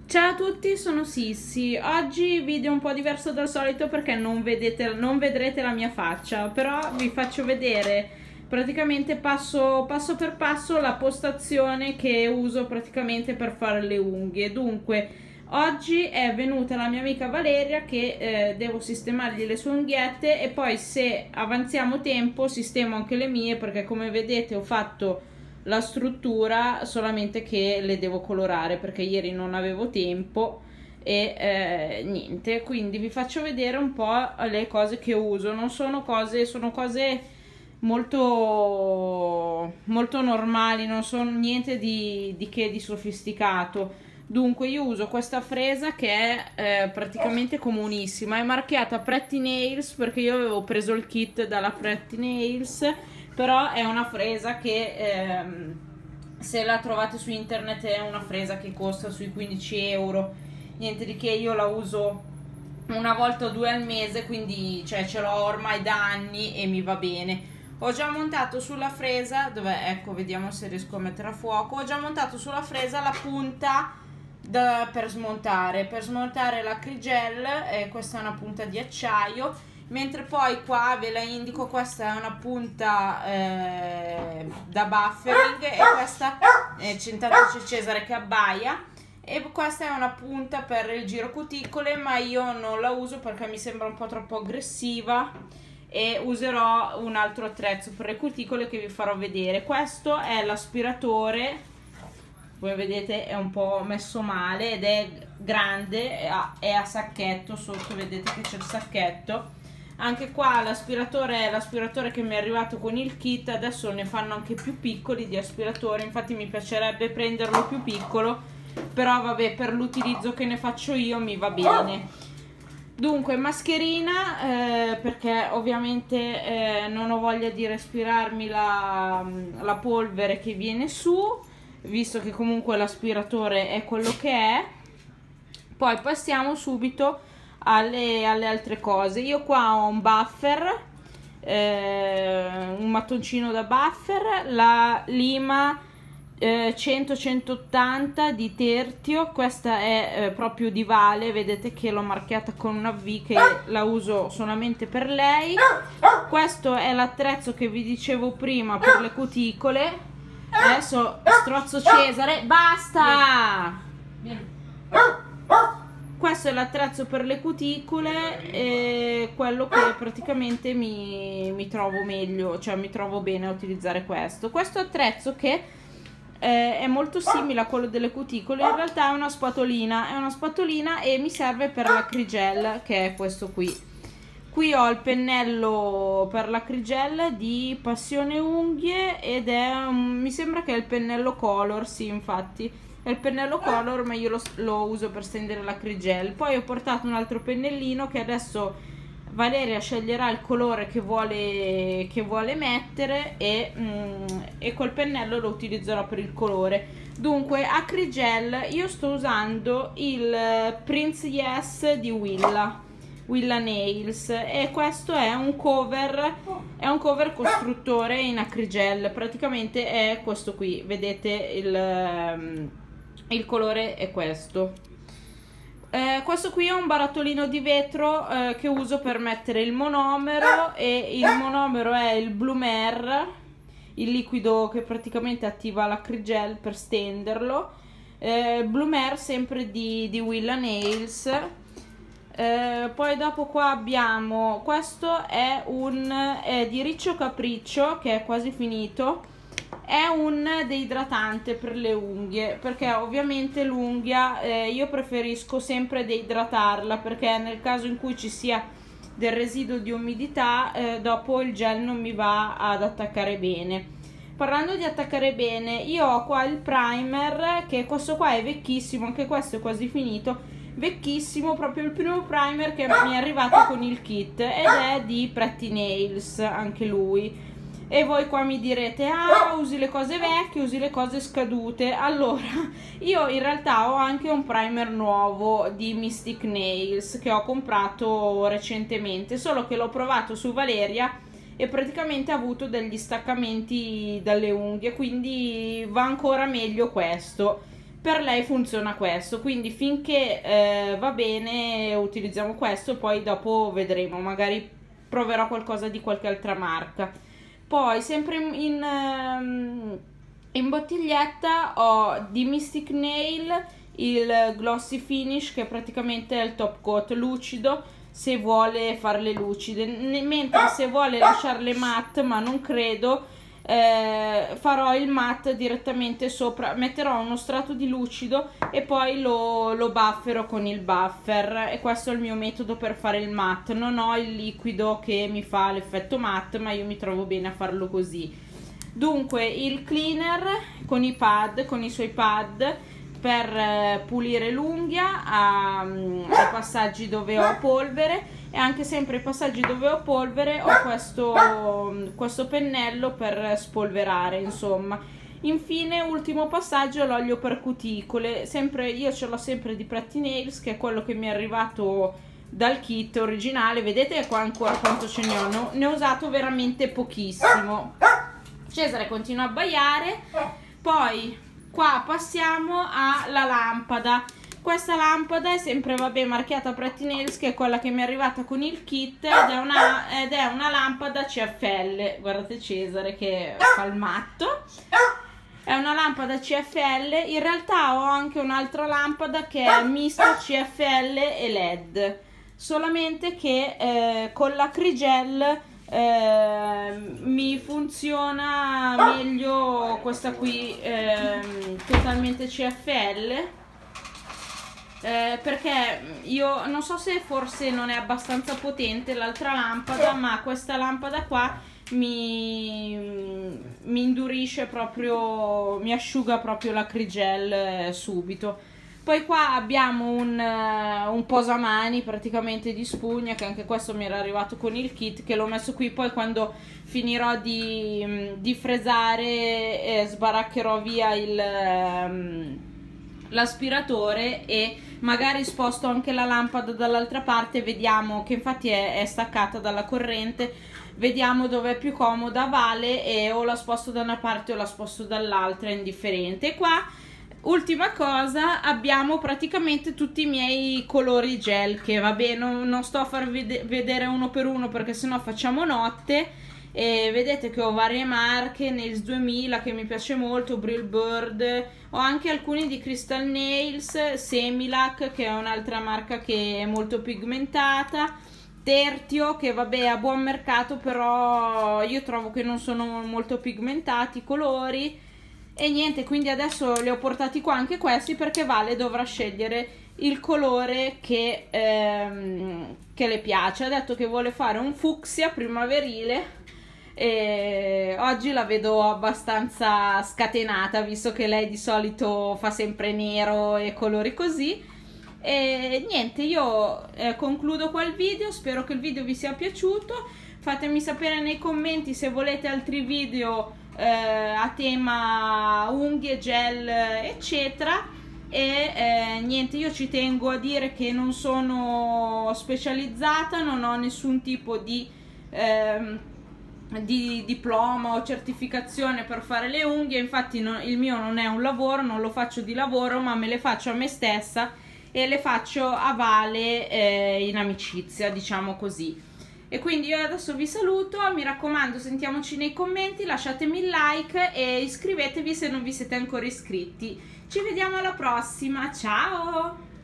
Ciao a tutti, sono Sissi. Oggi video un po' diverso dal solito perché non vedrete la mia faccia, però vi faccio vedere praticamente passo per passo la postazione che uso praticamente per fare le unghie. Dunque, oggi è venuta la mia amica Valeria che devo sistemargli le sue unghiette e poi, se avanziamo tempo, sistemo anche le mie, perché come vedete ho fatto la struttura, solamente che le devo colorare perché ieri non avevo tempo e niente. Quindi vi faccio vedere un po' le cose che uso. Non sono cose, sono cose molto normali, non sono niente di sofisticato. Dunque io uso questa fresa che è praticamente comunissima, è marchiata Pretty Nails perché io avevo preso il kit dalla Pretty Nails, però è una fresa che se la trovate su internet è una fresa che costa sui 15 euro, niente di che. Io la uso una volta o due al mese, quindi cioè, ce l'ho ormai da anni e mi va bene. Ho già montato sulla fresa, dove, ecco, vediamo se riesco a mettere a fuoco, ho già montato sulla fresa la punta per smontare l'acrigel, questa è una punta di acciaio. Mentre poi qua ve la indico, questa è una punta da buffering e questa c'è Cesare che abbaia, e questa è una punta per il giro cuticole, ma io non la uso perché mi sembra un po' troppo aggressiva e userò un altro attrezzo per le cuticole che vi farò vedere. Questo è l'aspiratore, come vedete è un po' messo male ed è grande, è a sacchetto, sotto vedete che c'è il sacchetto. Anche qua l'aspiratore è l'aspiratore che mi è arrivato con il kit, adesso ne fanno anche più piccoli di aspiratore, infatti mi piacerebbe prenderlo più piccolo, però vabbè, per l'utilizzo che ne faccio io mi va bene. Dunque mascherina, perché ovviamente non ho voglia di respirarmi la polvere che viene su, visto che comunque l'aspiratore è quello che è. Poi passiamo subito alle altre cose. Io qua ho un buffer, un mattoncino da buffer, la lima 100-180 di Tertio, questa è proprio di Vale, vedete che l'ho marchiata con una V, che la uso solamente per lei. Questo è l'attrezzo che vi dicevo prima per le cuticole. Adesso strozzo Cesare, basta! Questo è l'attrezzo per le cuticole, quello che praticamente mi trovo meglio, cioè mi trovo bene a utilizzare questo attrezzo, che è molto simile a quello delle cuticole. In realtà è una spatolina e mi serve per l'acrigel, che è questo qui. Qui ho il pennello per l'acrigel di Passione Unghie ed è mi sembra che è il pennello color, sì, infatti è il pennello color, ma io lo uso per stendere l'acrigel. Poi ho portato un altro pennellino che adesso Valeria sceglierà il colore che vuole mettere e col pennello lo utilizzerò per il colore. Dunque acrigel, io sto usando il Prince Yes di Willa Nails, e questo è un cover costruttore in acrigel, praticamente è questo qui, vedete il colore è questo. Questo qui è un barattolino di vetro che uso per mettere il monomero, e il monomero è il Blumer, il liquido che praticamente attiva l'acrigel per stenderlo. Blumer sempre di Willa Nails. Poi dopo qua abbiamo, questo è di Riccio Capriccio, che è quasi finito. È un deidratante per le unghie, perché ovviamente l'unghia io preferisco sempre deidratarla, perché nel caso in cui ci sia del residuo di umidità dopo il gel non mi va ad attaccare bene. Parlando di attaccare bene, io ho qua il primer, che questo qua è vecchissimo, anche questo è quasi finito, vecchissimo, proprio il primo primer che mi è arrivato con il kit, ed è di Pretty Nails anche lui. E voi qua mi direte: ah, usi le cose vecchie, usi le cose scadute. Allora, io in realtà ho anche un primer nuovo di Mystic Nails che ho comprato recentemente, solo che l'ho provato su Valeria e praticamente ha avuto degli staccamenti dalle unghie, quindi va ancora meglio questo. per lei funziona questo, quindi finché va bene utilizziamo questo, poi dopo vedremo, magari proverò qualcosa di qualche altra marca. Poi sempre in bottiglietta ho di Mystic Nail il Glossy Finish, che praticamente è il top coat lucido se vuole farle lucide, mentre se vuole lasciarle matte, ma non credo, farò il matte direttamente sopra, metterò uno strato di lucido e poi lo buffero con il buffer, e questo è il mio metodo per fare il matte. Non ho il liquido che mi fa l'effetto matte, ma io mi trovo bene a farlo così. Dunque il cleaner con i pad, con i suoi pad per pulire l'unghia ai passaggi dove ho polvere, e anche sempre i passaggi dove ho polvere ho questo pennello per spolverare, insomma. Infine, ultimo passaggio, l'olio per cuticole, sempre, io ce l'ho sempre di Pretty Nails, che è quello che mi è arrivato dal kit originale. Vedete qua ancora quanto ce ne ho, ne ho usato veramente pochissimo. Cesare continua a abbaiare. Poi qua passiamo alla lampada. Questa lampada è sempre, vabbè, marchiata Pretty Nails, che è quella che mi è arrivata con il kit, ed è una lampada CFL. Guardate Cesare che fa il matto. È una lampada CFL. In realtà ho anche un'altra lampada che è misto CFL e LED, solamente che con l'acrigel mi funziona meglio questa qui, totalmente CFL, perché io non so se forse non è abbastanza potente l'altra lampada, ma questa lampada qua mi indurisce proprio, mi asciuga proprio l'acrigel subito. Poi qua abbiamo un posamani praticamente di spugna, che anche questo mi era arrivato con il kit, che l'ho messo qui. Poi quando finirò di fresare sbaraccherò via l'aspiratore e magari sposto anche la lampada dall'altra parte, vediamo, che infatti è staccata dalla corrente, vediamo dove è più comoda a Vale, e o la sposto da una parte o la sposto dall'altra, è indifferente. E qua ultima cosa, abbiamo praticamente tutti i miei colori gel, che vabbè non sto a far vedere uno per uno perché sennò facciamo notte. E vedete che ho varie marche, Nails 2000 che mi piace molto, Brill Bird, ho anche alcuni di Crystal Nails, Semilac che è un'altra marca che è molto pigmentata, Tertio che vabbè è a buon mercato, però io trovo che non sono molto pigmentati i colori. E niente, quindi adesso li ho portati qua anche questi, perché Vale dovrà scegliere il colore che le piace. Ha detto che vuole fare un fucsia primaverile, e oggi la vedo abbastanza scatenata, visto che lei di solito fa sempre nero e colori così. E niente, io concludo qua il video, spero che il video vi sia piaciuto. Fatemi sapere nei commenti se volete altri video a tema unghie, gel eccetera. E niente, io ci tengo a dire che non sono specializzata, non ho nessun tipo di diploma o certificazione per fare le unghie, infatti il mio non è un lavoro, non lo faccio di lavoro, ma me le faccio a me stessa e le faccio a Vale in amicizia, diciamo così. E quindi io adesso vi saluto, mi raccomando, sentiamoci nei commenti, lasciatemi il like e iscrivetevi se non vi siete ancora iscritti. Ci vediamo alla prossima, ciao!